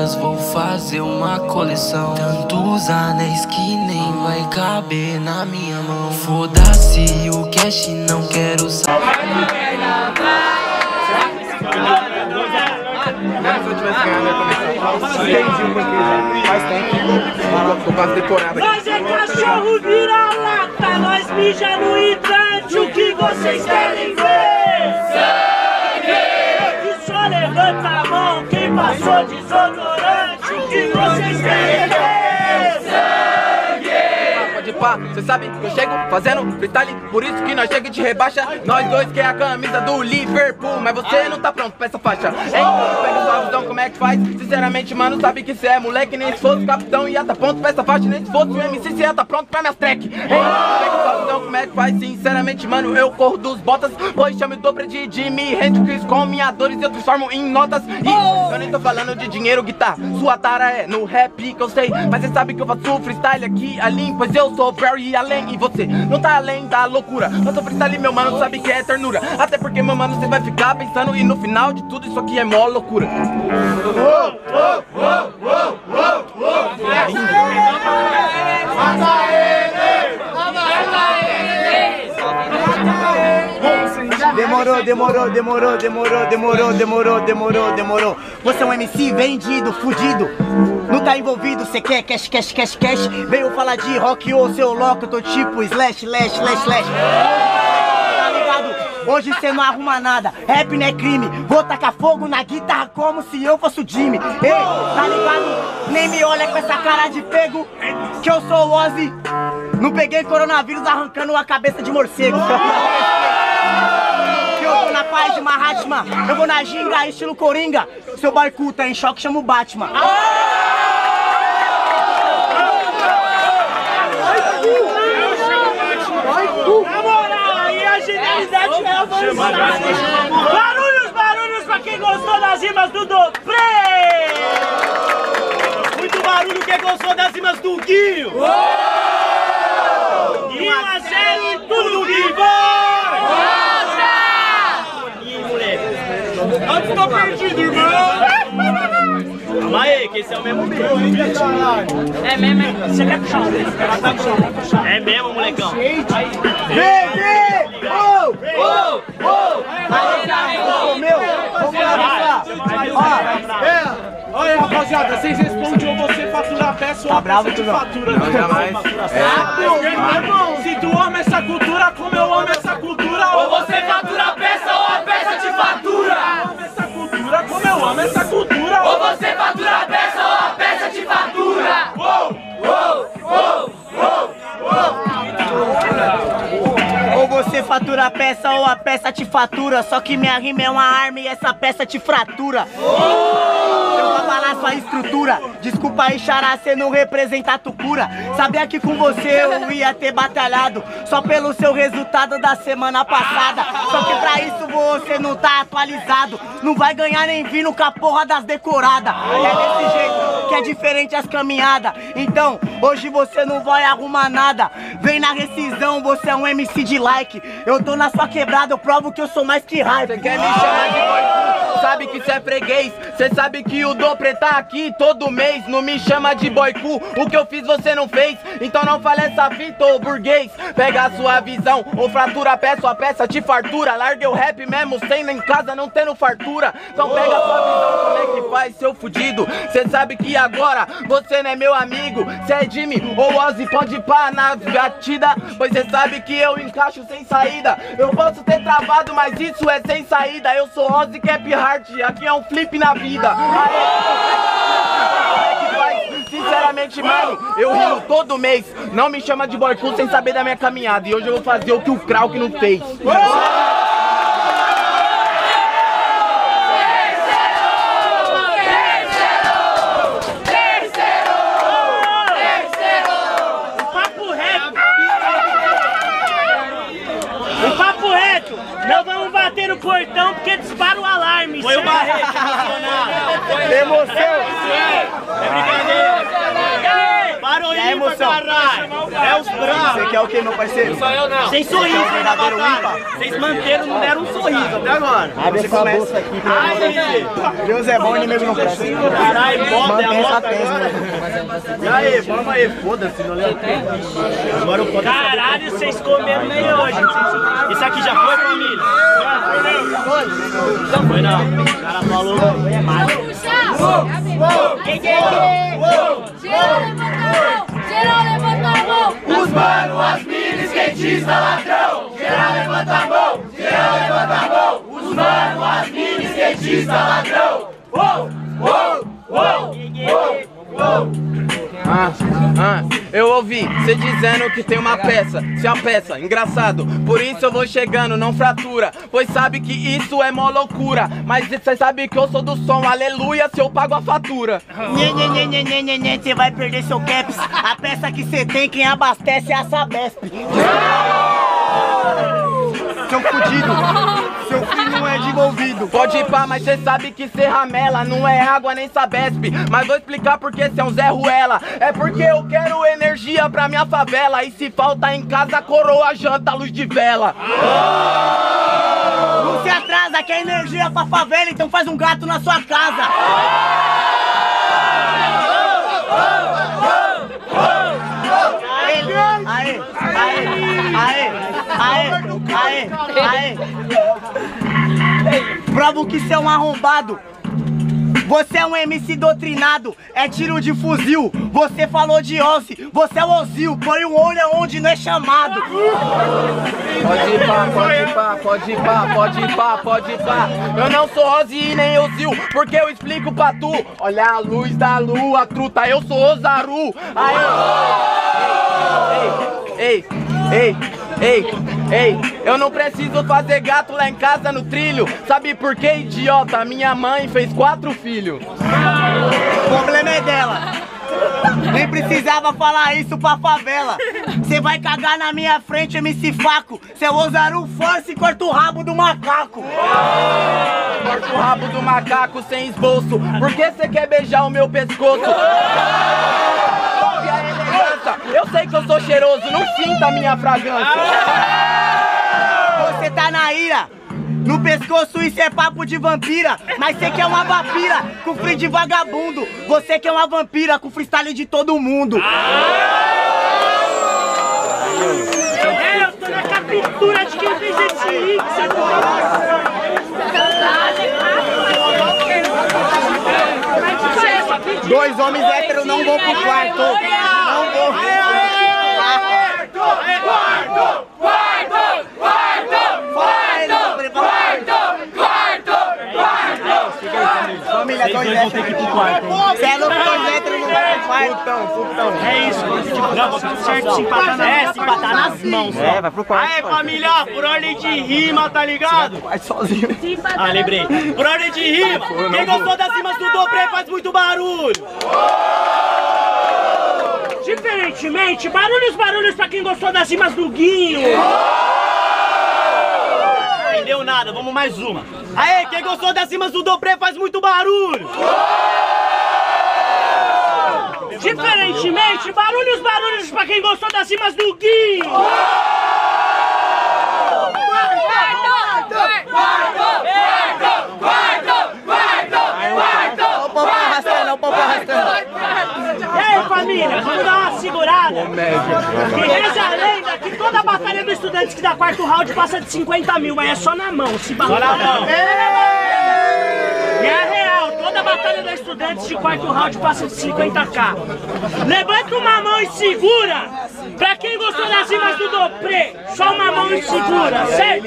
joias, vou fazer uma coleção. Tantos anéis que nem vai caber na minha mão. Foda-se o cash, não quero saber. Mesmo se eu tivesse ganhado, eu ia começar. Entendi o porquê já. Faz tempo. Tô quase decorado aqui. Nós é cachorro vira-lata, nós mija no hidrante. O que vocês querem ver? Sangue! Que só levanta a mão quem passou desodorante. O que vocês querem ver? Sangue! Pode pá, cê sabe que eu chego fazendo freestyle. Por isso que nós chega e te rebaixa. Nós dois que é a camisa do Liverpool. Mas você não tá pronto pra essa faixa. Hein? Pega sua visão, como é que faz? Sinceramente, mano, sabe que cê é moleque. Nem se fosse o capitão ia tá pronto pra essa faixa. Nem se fosse o MC, cê ia tá pronto pra minhas track. Hein? Pega sua visão, como é que faz? Sinceramente, mano, eu corro dos botas. Pois chamo o dobro de Jimi Hendrix. Com minhas dores eu transformo em notas. E eu nem tô falando de dinheiro, guitarra. Sua tara é no rap que eu sei. Mas cê sabe que eu faço freestyle aqui, ali. Pois eu sou very além. E você não tá além da loucura. Eu sou freestyle, meu mano, sabe que é ternura. Até porque, meu mano, você vai ficar pensando. E no final de tudo, isso aqui é mó loucura. Demorou. Você é um MC vendido, fudido. Não tá envolvido, cê quer cash. Veio falar de rock ou seu louco, eu tô tipo slash. Tá ligado? Hoje cê não arruma nada, rap não é crime. Vou tacar fogo na guitarra como se eu fosse o Jimmy. Ei, tá ligado? Nem me olha com essa cara de pego, que eu sou o Ozzy. Não peguei coronavírus arrancando a cabeça de morcego. Eu tô na paz de Mahatma, eu vou na ginga, estilo Coringa. Seu barco tá em choque, chama o Batman. Na moral, aí a genialidade é avançada. Barulhos pra quem gostou das rimas do Dopré. Muito barulho quem gostou das rimas do Guinho. Rima zero em tudo que vai. Antes tô perdido, irmão! Calma aí, que esse é o mesmo mesmo. É mesmo? Você quer puxar um deles? É mesmo, molecão? Olha, rapaziada, vocês respondem ou você fatura a peça ou a peça de fatura. Não, jamais. Se tu ama essa cultura como eu amo essa cultura, Ou você fatura a peça ou a peça te fatura. amo essa cultura como eu amo essa cultura. Ou você fatura a peça ou a peça te fatura. Ou você fatura a peça ou a peça te fatura. Só que minha rima é uma arma e essa peça te fratura. Eu vou abalar sua estrutura. Desculpa aí, xará, cê não representa a Tucura. Sabia que com você eu ia ter batalhado só pelo seu resultado da semana passada. Só que pra isso você não tá atualizado. Não vai ganhar nem vindo com a porra das decoradas. É desse jeito que é diferente as caminhadas. Então, hoje você não vai arrumar nada. Vem na rescisão, você é um MC de like. Eu tô na sua quebrada, eu provo que eu sou mais que hype. Cê quer me chamar de boicu? Sabe que cê é freguês. Cê sabe que o Dopré tá aqui todo mês. Não me chama de boicu, o que eu fiz você não fez. Então não fale essa fita, ô burguês. Pega a sua visão, ou fratura a peça, ou a peça te fartura. Larga o rap mesmo, sem em casa não tendo fartura. Então pega a sua visão, como é que faz, seu fudido. Cê sabe que agora você não é meu amigo. Cê é Jimmy ou Ozzy, pode pá na batida. Pois cê sabe que eu encaixo sem saída. Eu posso ter travado, mas isso é sem saída. Eu sou Ozzy Cap Heart, aqui é um flip na vida. Sinceramente, mano, eu rimo todo mês. Não me chama de boicu sem saber da minha caminhada. E hoje eu vou fazer o que o Krauk não fez. O papo reto, não vamos bater no portão porque dispara o alarme. Foi o Barreto emocionado. Emoção. É brincadeira. Parou aí, emoção. caralho. É os Você quer o que, meu parceiro? Só eu não. Sem sorriso, verdadeiro ímpar. Vocês manteram, não deram um sorriso até agora. Abre essa bolsa aqui. Deus é bom, inimigo não presta. Caralho, bota, é a bota. E aí, vamos aí, foda-se, não lembro. Agora eu posso. Caralho, vocês comeram nem hoje. Isso aqui já foi, família? Não foi não. O cara falou. Geral levanta a mão! Os mano, as minas, skatista, ladrão. Geral levanta a mão, geral levanta a mão. Os mano, as minas, skatista, ladrão. Uou, uou, uou, uou, uou. Eu ouvi cê dizendo que tem uma peça, se a peça, engraçado. Por isso eu vou chegando, não fratura. Pois sabe que isso é mó loucura. Mas cê sabe que eu sou do som, aleluia, se eu pago a fatura. Nê, cê vai perder seu caps. A peça que cê tem, quem abastece é a Sabesp. Seu fudido, seu filho não é desenvolvido. Pode ir pá, mas cê sabe que cê ramela, não é água nem Sabesp. Mas vou explicar porque cê é um Zé Ruela. É porque eu quero energia pra minha favela. E se falta em casa, coroa, janta, luz de vela. Não se atrasa, quer energia pra favela, então faz um gato na sua casa. Aê. Prova que você é um arrombado. Você é um MC doutrinado, é tiro de fuzil. Você falou de Ozzy, você é o Ozil. Põe o olho onde não é chamado. Pode ir pá, pode ir pá, pode ir pá, pode ir pá, pode ir pá. Eu não sou Ozzy e nem Ozil, porque eu explico pra tu. Olha a luz da lua, truta, eu sou Ozaru. Ei, eu não preciso fazer gato lá em casa no trilho. Sabe por quê, idiota? Minha mãe fez 4 filhos. O problema é dela. Nem precisava falar isso pra favela. Cê vai cagar na minha frente, MC Faco. Seu Ozaru force e corta o rabo do macaco. Corta o rabo do macaco sem esboço. Por que cê quer beijar o meu pescoço? Eu sei que eu sou cheiroso, não sinta a minha fragrância. Você tá na ira. No pescoço isso é papo de vampira. Mas você que é uma vampira com free de vagabundo. Você que é uma vampira com freestyle de todo mundo. Eu tô na captura de quem fez esse link. Dois homens héteros não vão pro quarto. Não vou. Família, dois héteros pro quarto. Cê é louco, dois héteros não vai pro quarto. Putão. É isso, não, tudo certo, se empatar se empatar nas mãos. É, vai pro quarto. Aê, família, por ordem de rima, tá ligado? Vai sozinho. Ah, lembrei. Por ordem de rima, quem gostou das rimas do Dobré faz muito barulho. Diferentemente, barulhos pra quem gostou das rimas do Guinho. Não deu nada, vamos mais uma. Aê, quem gostou das rimas do Dobré faz muito barulho. Diferentemente, barulhos pra quem gostou das rimas do Guinho. O povo arrastando. E aí, família, vamos dar uma segurada. E reza a lenda que toda a batalha dos estudantes que dá quarto round passa de 50 mil, mas é só na mão, se bater. Só na mão. É real, toda a batalha dos estudantes de quarto round passa de 50k. Levanta uma mão e segura. Pra quem gostou das rimas do Dobré, só uma mão e segura, certo?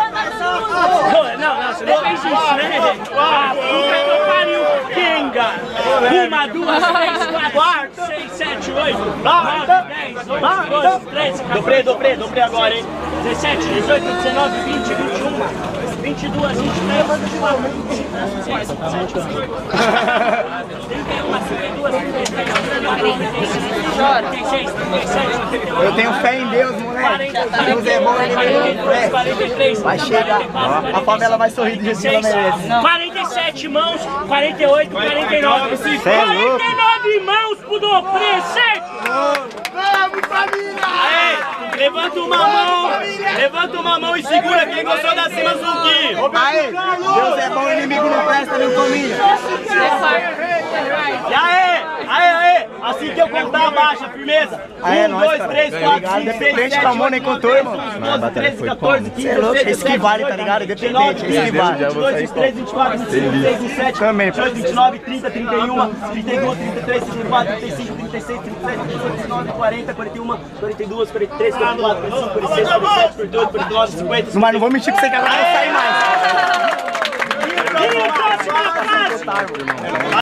Não, você não fez isso, né? Ah, puta que eu pariu, Kenga! 1, 2, 3, 4, 6, 7, 8, 9, 10, 11, 12, 13, 14, Dobré agora, hein? 17, 18, 19, 20, 21, 22, 23, 24, 25, 26, 27, 28, 31, 32, 33, 34, 36, 37, Eu tenho fé em Deus, moleque. Deus é bom, ele merece. 43, Vai chegar. A favela vai sorrir do jeito que ela merece. 47 mãos, 48, 49. Cê é louco. 49 mãos pro Dobré, certo? Vamos, família! Aê, Levanta uma mão e segura quem gostou da cima Zuquinho. Aê, Deus é bom, inimigo não presta, viu, família? E aê, assim que eu contar, abaixa, firmeza. 1, 2, 3, 4, 5, 6, 7, 8, 9, 10, 12, 13, 14, 15, 16, 17, 18, 19, 22, 23, 24, 25, 26, 27, 28, 29, 30, 31, 32, 33, 34, 35, 36, 37, 38, 39, 40, 41, 42, 43, 44, 45, 46, 47, 48, 49, 50. Mas não vou mentir que você quer sair mais. E o próximo atraso?